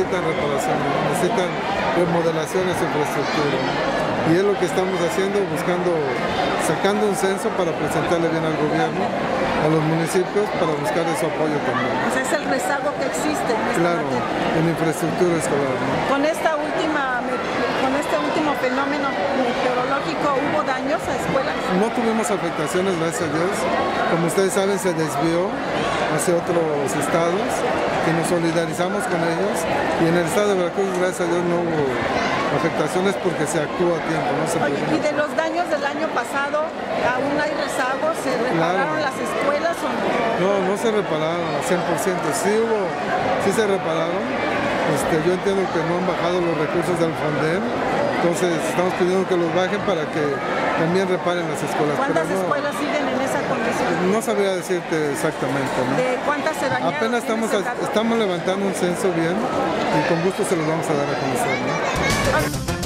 necesitan reparaciones, necesitan remodelaciones de infraestructura. Y es lo que estamos haciendo, sacando un censo para presentarle bien al gobierno, a los municipios, para buscar su apoyo también. O sea, es el rezago que existe en esta Claro, materia. en infraestructura escolar, ¿no? Con este último fenómeno meteorológico, ¿hubo daños a escuelas? No tuvimos afectaciones, gracias a Dios. Como ustedes saben, se desvió hacia otros estados, que nos solidarizamos con ellos. Y en el estado de Veracruz, gracias a Dios, no hubo afectaciones porque se actúa a tiempo, no se Oye, ¿y de los daños del año pasado aún hay rezagos? ¿Se repararon las escuelas o no? No se repararon al 100%. Sí se repararon. Yo entiendo que no han bajado los recursos del Fonden, entonces estamos pidiendo que los bajen para que también reparen las escuelas. ¿Cuántas escuelas siguen en esa condición? No sabría decirte exactamente, ¿no? ¿De cuántas se dañaron? Apenas estamos levantando un censo bien y con gusto se los vamos a dar a conocer, ¿no?